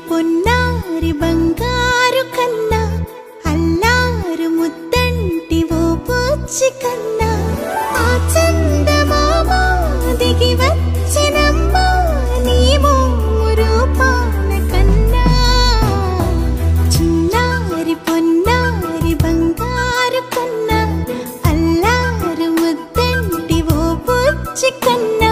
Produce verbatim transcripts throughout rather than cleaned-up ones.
పొన్నారి బంగారు కన్నా అల్లారు ముద్దంటి ఓ పూచి కన్నా ఆ చందమామ దిగి వచ్చినమ్మా నీ రూపాల కన్నా చిన్నారి పొన్నారి బంగారు కన్నా అల్లారు ముద్దంటి ఓ పూచి కన్నా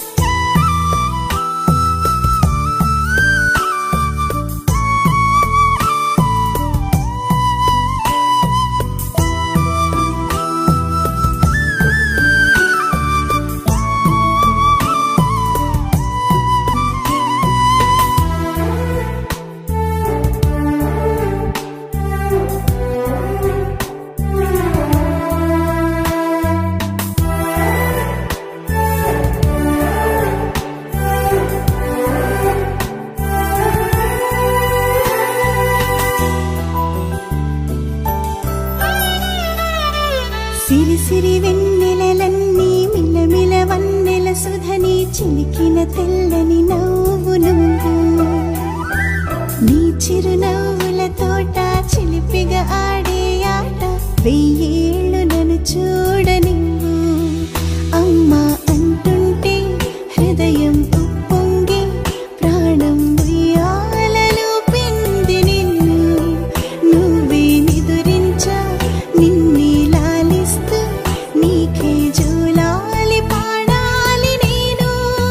సిరి సిరి వెన్నెలలన్నీ మిలమిల వన్నెల సుధని చిలికిన తెల్లని నవ్వు నువ్వు నీ చిరునవ్వుల తోట చిలిపిగా ఆడే ఆట వెయ్యేళ్ళు నన్ను చూడనివ్వు అమ్మా అంటుంటే హృదయం ఉప్పొంగి ప్రాణం ఉయ్యాలలో పిండి నిన్ను నువ్వే నిదురించా నిన్నే నీకే జోలాలి పాడాలి నేను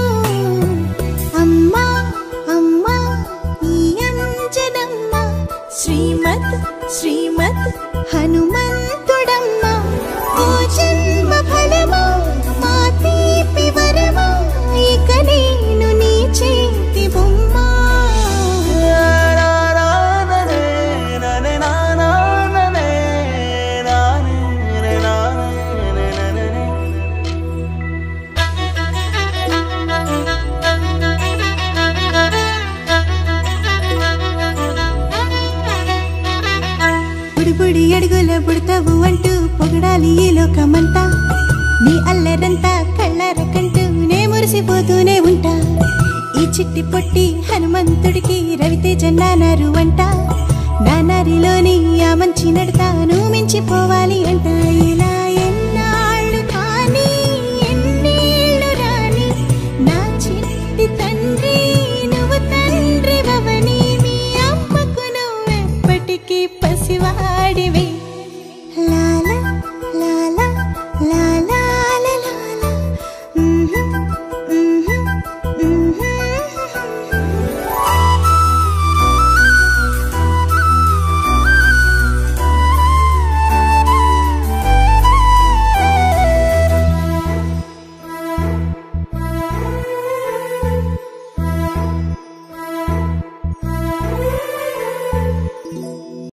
అమ్మా అమ్మా ఈ అంజనమ్మ శ్రీమత్ శ్రీమత్ హనుమంతుడమ్మ ఓ జన్మ ఫలమా మా తీపి వరమా ఇక నేను నీ చేతి బొమ్మ బుడి అడుగుల బుడతావు అంటూ పొగడాలి ఈ లోకమంతా నీ అల్లరంతా కళ్ళారకంటూ నే మురిసిపోతూనే ఉంటా ఈ చిట్టి పొట్టి హనుమంతుడికి రవితేజ నానారు అంట నానారిలోని ఆ మంచి నడతాను మించిపోవాలి అంట ఇలా